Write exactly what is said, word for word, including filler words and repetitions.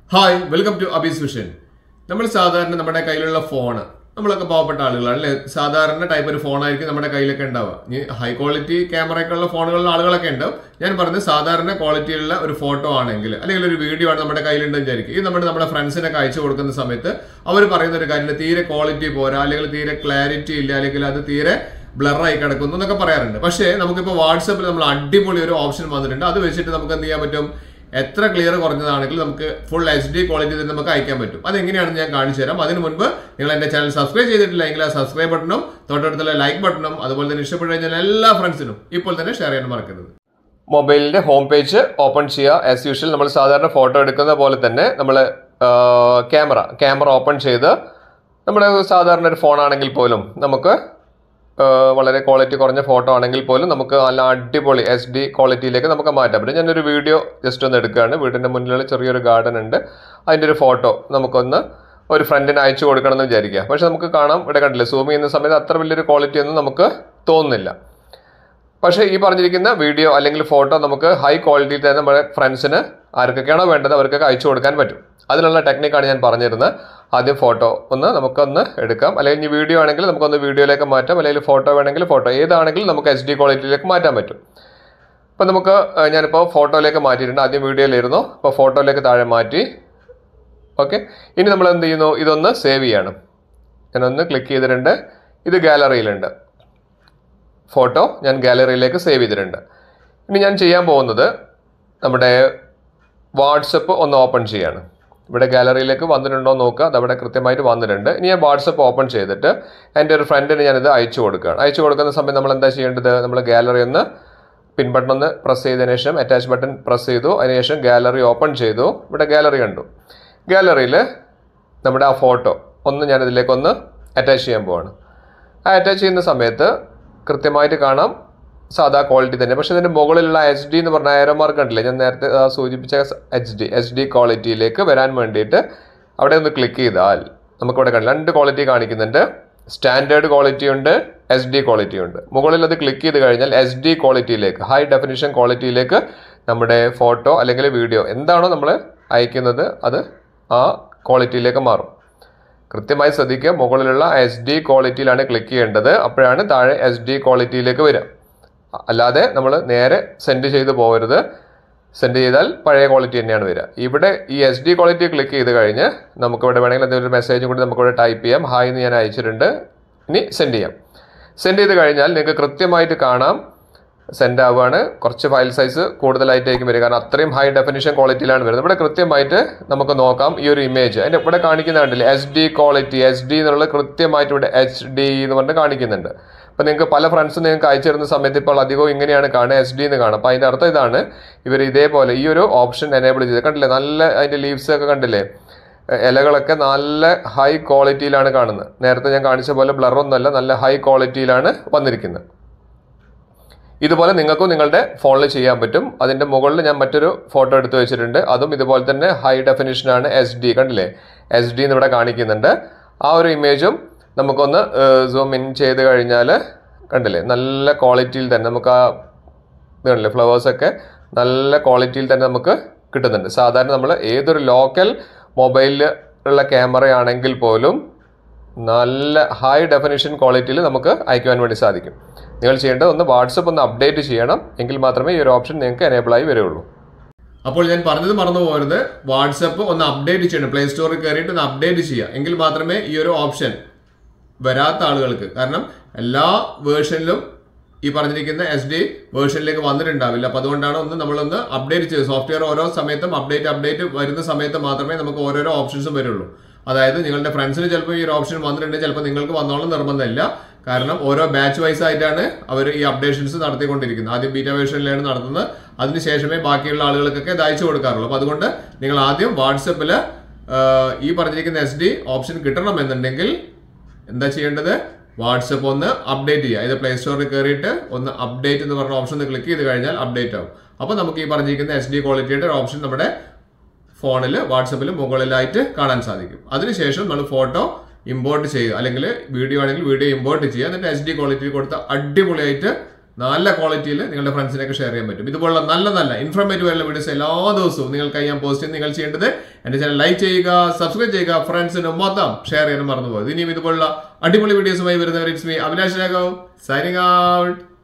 Hi, welcome to Abhi's Vision. നമ്മൾ സാധാരണ നമ്മുടെ കയ്യിലുള്ള ഫോൺ നമ്മളൊക്കെ പാവപ്പെട്ട ആളുകളാണ് അല്ലേ സാധാരണ ടൈപ്പ് ഒരു ഫോൺ ആയിരിക്കും നമ്മുടെ കയ്യിലൊക്കെ ഉണ്ടാവുക ഇനി ഹൈ ക്വാളിറ്റി ക്യാമറയൊക്കെ ഉള്ള ഫോണുകളുള്ള ആളുകളൊക്കെ ഉണ്ടാവും ഞാൻ പറഞ്ഞത് സാധാരണ ക്വാളിറ്റിയുള്ള ഒരു ഫോട്ടോ ആണെങ്കിൽ അല്ലെങ്കിൽ ഒരു വീഡിയോ ആണ് നമ്മുടെ കയ്യിലുണ്ടെന്ന് വിചാരിക്കും ഇത് നമ്മുടെ നമ്മുടെ ഫ്രണ്ട്സിനൊക്കെ അയച്ചു കൊടുക്കുന്ന സമയത്ത് അവർ പറയുന്ന ഒരു കാര്യം തീരെ ക്വാളിറ്റി പോരാ അല്ലെങ്കിൽ തീരെ ക്ലാരിറ്റി ഇല്ല അല്ലെങ്കിൽ അത് തീരെ ബ്ലറായി കിടക്കുന്നു എന്നൊക്കെ പറയാറുണ്ട് പക്ഷേ നമുക്കിപ്പോൾ വാട്സപ്പിൽ നമ്മൾ അടിപൊളി ഒരു ഓപ്ഷൻ വന്നിട്ടുണ്ട് അത് വെച്ചിട്ട് നമുക്ക് എന്ത് ചെയ്യാൻ പറ്റും എത്ര ക്ലിയർ കുറഞ്ഞതാണെങ്കിൽ നമുക്ക് ഫുൾ എച്ച് ഡി ക്വാളിറ്റി തന്നെ നമുക്ക് അയക്കാൻ പറ്റും അതെങ്ങനെയാണെന്ന് ഞാൻ കാണിച്ചു തരാം അതിന് മുൻപ് നിങ്ങൾ എൻ്റെ ചാനൽ സബ്സ്ക്രൈബ് ചെയ്തിട്ടില്ലെങ്കിൽ ആ സബ്സ്ക്രൈബ് ബട്ടണും തൊട്ടടുത്തുള്ള ലൈക്ക് ബട്ടണും അതുപോലെ തന്നെ ഇഷ്ടപ്പെട്ടു കഴിഞ്ഞാൽ എല്ലാ ഫ്രണ്ട്സിനും ഇപ്പോൾ തന്നെ ഷെയർ ചെയ്യാൻ മറക്കരുത് മൊബൈലിൻ്റെ ഹോം പേജ് ഓപ്പൺ ചെയ്യുക ആസ് യൂഷ്വൽ നമ്മൾ സാധാരണ ഫോട്ടോ എടുക്കുന്ന പോലെ തന്നെ നമ്മൾ ക്യാമറ ക്യാമറ ഓപ്പൺ ചെയ്ത് നമ്മുടെ സാധാരണ ഒരു ഫോൺ ആണെങ്കിൽ പോലും നമുക്ക് വളരെ ക്വാളിറ്റി കുറഞ്ഞ ഫോട്ടോ ആണെങ്കിൽ പോലും നമുക്ക് നല്ല അടിപൊളി എച്ച് ഡി ക്വാളിറ്റിയിലേക്ക് നമുക്ക് മാറ്റാൻ പറ്റും ഞാനൊരു വീഡിയോ ജസ്റ്റ് ഒന്ന് എടുക്കുകയാണ് വീടിൻ്റെ മുന്നിലുള്ള ചെറിയൊരു ഗാർഡൻ ഉണ്ട് അതിൻ്റെ ഒരു ഫോട്ടോ നമുക്കൊന്ന് ഒരു ഫ്രണ്ടിന് അയച്ചു കൊടുക്കണം എന്ന് വിചാരിക്കുക പക്ഷെ നമുക്ക് കാണാം ഇവിടെ കണ്ടില്ലേ സൂം ചെയ്യുന്ന സമയത്ത് അത്ര വലിയൊരു ക്വാളിറ്റി ഒന്നും നമുക്ക് തോന്നുന്നില്ല പക്ഷേ ഈ പറഞ്ഞിരിക്കുന്ന വീഡിയോ അല്ലെങ്കിൽ ഫോട്ടോ നമുക്ക് ഹൈ ക്വാളിറ്റിയിൽ തന്നെ നമ്മുടെ ഫ്രണ്ട്സിന് ആർക്കൊക്കെയാണോ വേണ്ടത് അവർക്കൊക്കെ അയച്ചു കൊടുക്കാൻ പറ്റും അതിനുള്ള ടെക്നിക്കാണ് ഞാൻ പറഞ്ഞിരുന്നത് ആദ്യം ഫോട്ടോ ഒന്ന് നമുക്കൊന്ന് എടുക്കാം അല്ലെങ്കിൽ ഈ വീഡിയോ ആണെങ്കിൽ നമുക്കൊന്ന് വീഡിയോയിലേക്ക് മാറ്റാം അല്ലെങ്കിൽ ഫോട്ടോ വേണമെങ്കിൽ ഫോട്ടോ ഏതാണെങ്കിലും നമുക്ക് എച്ച് ഡി ക്വാളിറ്റിയിലേക്ക് മാറ്റാൻ പറ്റും അപ്പോൾ നമുക്ക് ഞാനിപ്പോൾ ഫോട്ടോയിലേക്ക് മാറ്റിയിട്ടുണ്ട് ആദ്യം വീഡിയോയിലായിരുന്നു അപ്പോൾ ഫോട്ടോയിലേക്ക് താഴെ മാറ്റി ഓക്കെ ഇനി നമ്മൾ എന്ത് ചെയ്യുന്നു ഇതൊന്ന് സേവ് ചെയ്യണം ഞാനൊന്ന് ക്ലിക്ക് ചെയ്തിട്ടുണ്ട് ഇത് ഗാലറിയിലുണ്ട് ഫോട്ടോ ഞാൻ ഗാലറിയിലേക്ക് സേവ് ചെയ്തിട്ടുണ്ട് ഇനി ഞാൻ ചെയ്യാൻ പോകുന്നത് നമ്മുടെ വാട്സപ്പ് ഒന്ന് ഓപ്പൺ ചെയ്യാണ് ഇവിടെ ഗാലറിയിലേക്ക് വന്നിട്ടുണ്ടോ നോക്കുക അതവിടെ കൃത്യമായിട്ട് വന്നിട്ടുണ്ട് ഇനി ഞാൻ വാട്സപ്പ് ഓപ്പൺ ചെയ്തിട്ട് എൻ്റെ ഒരു ഫ്രണ്ടിന് ഞാനിത് അയച്ചു കൊടുക്കുകയാണ് അയച്ചു കൊടുക്കുന്ന സമയത്ത് നമ്മൾ എന്താ ചെയ്യേണ്ടത് നമ്മൾ ഗാലറി ഒന്ന് പിൻ ബട്ടൺ ഒന്ന് പ്രസ് ചെയ്തതിനു ശേഷം അറ്റാച്ച് ബട്ടൺ പ്രസ് ചെയ്തു അതിനുശേഷം ഗാലറി ഓപ്പൺ ചെയ്തു ഇവിടെ ഗാലറി കണ്ടു ഗാലറിയിൽ നമ്മുടെ ആ ഫോട്ടോ ഒന്ന് ഞാനിതിലേക്കൊന്ന് അറ്റാച്ച് ചെയ്യാൻ പോവാണ് ആ അറ്റാച്ച് ചെയ്യുന്ന സമയത്ത് കൃത്യമായിട്ട് കാണാം സാധാ ക്വാളിറ്റി തന്നെ പക്ഷേ ഇതിൻ്റെ മുകളിലുള്ള എച്ച് ഡി എന്ന് പറഞ്ഞ ആരോ മാർക്ക് ഉണ്ടല്ലേ ഞാൻ നേരത്തെ സൂചിപ്പിച്ച എച്ച് ഡി എച്ച് ഡി ക്വാളിറ്റിയിലേക്ക് വരാൻ വേണ്ടിയിട്ട് അവിടെ ഒന്ന് ക്ലിക്ക് ചെയ്താൽ നമുക്കിവിടെ കാണാം രണ്ട് ക്വാളിറ്റി കാണിക്കുന്നുണ്ട് സ്റ്റാൻഡേർഡ് ക്വാളിറ്റി ഉണ്ട് എച്ച് ഡി ക്വാളിറ്റി ഉണ്ട് മുകളിൽ അത് ക്ലിക്ക് ചെയ്ത് കഴിഞ്ഞാൽ എച്ച് ഡി ക്വാളിറ്റിയിലേക്ക് ഹൈ ഡെഫിനിഷൻ ക്വാളിറ്റിയിലേക്ക് നമ്മുടെ ഫോട്ടോ അല്ലെങ്കിൽ വീഡിയോ എന്താണോ നമ്മൾ അയക്കുന്നത് അത് ആ ക്വാളിറ്റിയിലേക്ക് മാറും കൃത്യമായി ശ്രദ്ധിക്കുക മുകളിലുള്ള എച്ച് ഡി ക്വാളിറ്റിയിലാണ് ക്ലിക്ക് ചെയ്യേണ്ടത് അപ്പോഴാണ് താഴെ എച്ച് ഡി ക്വാളിറ്റിയിലേക്ക് വരിക അല്ലാതെ നമ്മൾ നേരെ സെൻഡ് ചെയ്ത് പോകരുത് സെൻഡ് ചെയ്താൽ പഴയ ക്വാളിറ്റി തന്നെയാണ് വരിക ഇവിടെ ഈ എച്ച് ഡി ക്വാളിറ്റി ക്ലിക്ക് ചെയ്ത് കഴിഞ്ഞ് നമുക്കിവിടെ വേണമെങ്കിൽ എന്തെങ്കിലും മെസ്സേജും കൂടി നമുക്കിവിടെ ടൈപ്പ് ചെയ്യാം ഹായ് എന്ന് ഞാൻ അയച്ചിട്ടുണ്ട് ഇനി സെൻഡ് ചെയ്യാം സെൻഡ് ചെയ്ത് കഴിഞ്ഞാൽ നിങ്ങൾക്ക് കൃത്യമായിട്ട് കാണാം സെൻഡ് ആവുകയാണ് കുറച്ച് ഫയൽ സൈസ് കൂടുതലായിട്ടായിരിക്കും വരിക കാരണം അത്രയും ഹൈ ഡെഫിനിഷൻ ക്വാളിറ്റിയിലാണ് വരുന്നത് ഇവിടെ കൃത്യമായിട്ട് നമുക്ക് നോക്കാം ഈ ഒരു ഇമേജ് അതിൻ്റെ ഇവിടെ കാണിക്കുന്ന കണ്ടില്ലേ H D quality H D എന്നുള്ളത് കൃത്യമായിട്ട് ഇവിടെ എച്ച് ഡി എന്ന് പറഞ്ഞ് കാണിക്കുന്നുണ്ട് അപ്പോൾ നിങ്ങൾക്ക് പല ഫ്രണ്ട്സും നിങ്ങൾക്ക് അയച്ചു തരുന്ന സമയത്ത് ഇപ്പോൾ അധികവും ഇങ്ങനെയാണ് കാണുക എച്ച് ഡി എന്ന് കാണും അപ്പോൾ അതിൻ്റെ അർത്ഥം ഇതാണ് ഇവർ ഇതേപോലെ ഈ ഒരു ഓപ്ഷൻ എനേബിൾ ചെയ്ത് കണ്ടില്ലേ നല്ല അതിൻ്റെ ലീവ്സ് ഒക്കെ കണ്ടില്ലേ ഇലകളൊക്കെ നല്ല ഹൈ ക്വാളിറ്റിയിലാണ് കാണുന്നത് നേരത്തെ ഞാൻ കാണിച്ച പോലെ ബ്ലറൊന്നുമല്ല നല്ല ഹൈ ക്വാളിറ്റിയിലാണ് വന്നിരിക്കുന്നത് ഇതുപോലെ നിങ്ങൾക്കും നിങ്ങളുടെ ഫോണിൽ ചെയ്യാൻ പറ്റും അതിൻ്റെ മുകളിൽ ഞാൻ മറ്റൊരു ഫോട്ടോ എടുത്ത് വെച്ചിട്ടുണ്ട് അതും ഇതുപോലെ തന്നെ ഹൈ ഡെഫിനിഷനാണ് എച്ച് ഡി കണ്ടില്ലേ എച്ച് ഡി എന്ന് ഇവിടെ കാണിക്കുന്നുണ്ട് ആ ഒരു ഇമേജും നമുക്കൊന്ന് സൂം ഇൻ ചെയ്ത് കഴിഞ്ഞാൽ കണ്ടില്ലേ നല്ല ക്വാളിറ്റിയിൽ തന്നെ നമുക്ക് ആ ഇത് കണ്ടില്ലേ ഫ്ലവേഴ്സൊക്കെ നല്ല ക്വാളിറ്റിയിൽ തന്നെ നമുക്ക് കിട്ടുന്നുണ്ട് സാധാരണ നമ്മൾ ഏതൊരു ലോക്കൽ മൊബൈലിൽ ഉള്ള ക്യാമറയാണെങ്കിൽ പോലും നല്ല ഹൈ ഡെഫിനിഷൻ ക്വാളിറ്റിയിൽ നമുക്ക് അയക്കുവാൻ വേണ്ടി സാധിക്കും നിങ്ങൾ ചെയ്യേണ്ടത് ഒന്ന് വാട്സപ്പ് ഒന്ന് അപ്ഡേറ്റ് ചെയ്യണം എങ്കിൽ മാത്രമേ ഈ ഒരു ഓപ്ഷൻ നിങ്ങൾക്ക് എനേബിളായി വരികയുള്ളൂ അപ്പോൾ ഞാൻ പറഞ്ഞത് മറന്നു പോകരുത് വാട്സപ്പ് ഒന്ന് അപ്ഡേറ്റ് ചെയ്യണം പ്ലേ സ്റ്റോറിൽ കയറിയിട്ട് ഒന്ന് അപ്ഡേറ്റ് ചെയ്യുക എങ്കിൽ മാത്രമേ ഈ ഒരു ഓപ്ഷൻ വരാത്ത ആളുകൾക്ക് കാരണം എല്ലാ വേർഷനിലും ഈ പറഞ്ഞിരിക്കുന്ന എച്ച് ഡി വേർഷനിലേക്ക് വന്നിട്ടുണ്ടാവില്ല അപ്പോൾ അതുകൊണ്ടാണ് ഒന്ന് നമ്മളൊന്ന് അപ്ഡേറ്റ് ചെയ്ത് സോഫ്റ്റ്വെയർ ഓരോ സമയത്തും അപ്ഡേറ്റ് അപ്ഡേറ്റ് വരുന്ന സമയത്ത് മാത്രമേ നമുക്ക് ഓരോരോ ഓപ്ഷൻസും വരുള്ളൂ അതായത് നിങ്ങളുടെ ഫ്രണ്ട്സിന് ചിലപ്പോൾ ഈ ഒരു ഓപ്ഷൻ വന്നിട്ടുണ്ടെങ്കിൽ ചിലപ്പോൾ നിങ്ങൾക്ക് വന്നോളം നിർബന്ധമില്ല കാരണം ഓരോ ബാച്ച് വൈസ് ആയിട്ടാണ് അവർ ഈ അപ്ഡേഷൻസ് നടത്തിക്കൊണ്ടിരിക്കുന്നത് ആദ്യം ബീറ്റ വേർഷനിലാണ് നടത്തുന്നത് അതിനുശേഷമേ ബാക്കിയുള്ള ആളുകൾക്കൊക്കെ ഇത് അയച്ചു കൊടുക്കാറുള്ളൂ അപ്പോൾ അതുകൊണ്ട് നിങ്ങൾ ആദ്യം വാട്സപ്പിൽ ഈ പറഞ്ഞിരിക്കുന്ന എച്ച് ഡി ഓപ്ഷൻ കിട്ടണമെന്നുണ്ടെങ്കിൽ എന്താ ചെയ്യേണ്ടത് വാട്സപ്പ് ഒന്ന് അപ്ഡേറ്റ് ചെയ്യുക ഇത് പ്ലേ സ്റ്റോറിൽ കയറിയിട്ട് ഒന്ന് അപ്ഡേറ്റ് എന്ന് പറഞ്ഞ ഓപ്ഷൻ ഒന്ന് ക്ലിക്ക് ചെയ്ത് കഴിഞ്ഞാൽ അപ്ഡേറ്റ് ആവും അപ്പോൾ നമുക്ക് ഈ പറഞ്ഞിരിക്കുന്ന എച്ച് ഡി ക്വാളിറ്റിയുടെ ഒരു ഓപ്ഷൻ നമ്മുടെ ഫോണിൽ വാട്സപ്പിൽ മുകളിലായിട്ട് കാണാൻ സാധിക്കും അതിനുശേഷം നമ്മൾ ഫോട്ടോ ഇമ്പോർട്ട് ചെയ്യുക അല്ലെങ്കിൽ വീഡിയോ ആണെങ്കിൽ വീഡിയോ ഇമ്പോർട്ട് ചെയ്യുക എന്നിട്ട് എച്ച് ഡി ക്വാളിറ്റി കൊടുത്ത് അടിപൊളിയായിട്ട് നല്ല ക്വാളിറ്റിയിൽ നിങ്ങളുടെ ഫ്രണ്ട്സിനൊക്കെ ഷെയർ ചെയ്യാൻ പറ്റും. ഇതുപോലുള്ള നല്ല നല്ല ഇൻഫോർമേറ്റീവ് ആയിട്ടുള്ള വീഡിയോസ് എല്ലാ ദിവസവും നിങ്ങൾക്കായി ഞാൻ പോസ്റ്റ് ചെയ്ത് നിങ്ങൾ ചെയ്യേണ്ടത് എൻ്റെ ചാനൽ ലൈക്ക് ചെയ്യുക, സബ്സ്ക്രൈബ് ചെയ്യുക, ഫ്രണ്ട്സിന് മൊത്തം ഷെയർ ചെയ്യാനും മറന്നു പോകും. ഇനിയും ഇതുപോലുള്ള അടിപൊളി വീഡിയോസുമായി വരുന്നവർ it's me Abhilash Raghav signing out.